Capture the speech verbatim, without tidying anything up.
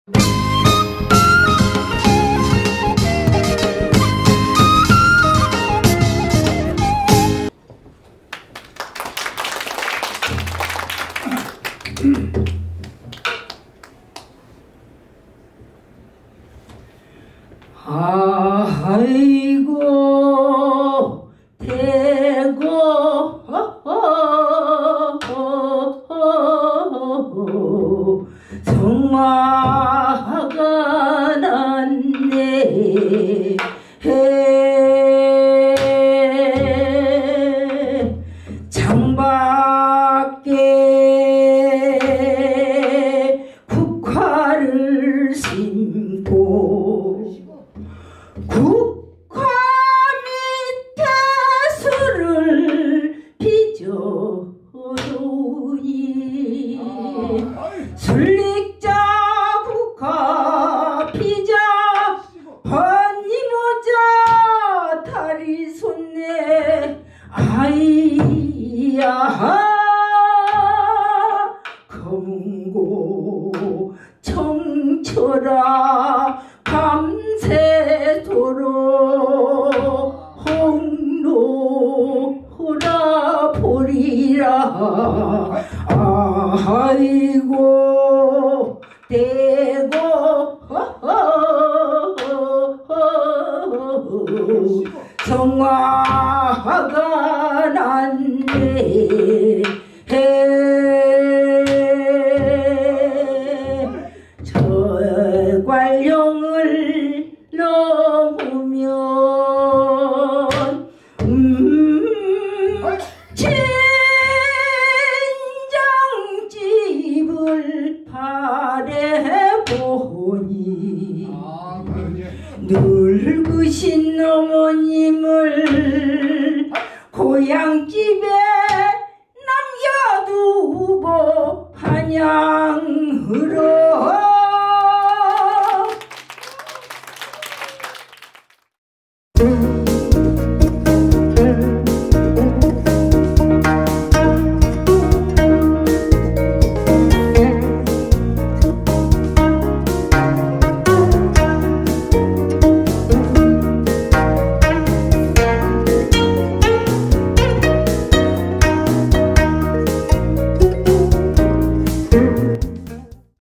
아이고 대고 성화가 났네. 창밖에 국화를 심고 국화 밑에 술을 빚어놓으니 술릭자 국화 피자 번이모자 다리 손내 아이야 검고 청철아 밤새도록 홍로라 보리라. 아이고 대고 성화가 났네. 저관령을 넘으면 음 친정집을 바라보니 늙으신 어머님을 고향집에 남겨두고 한양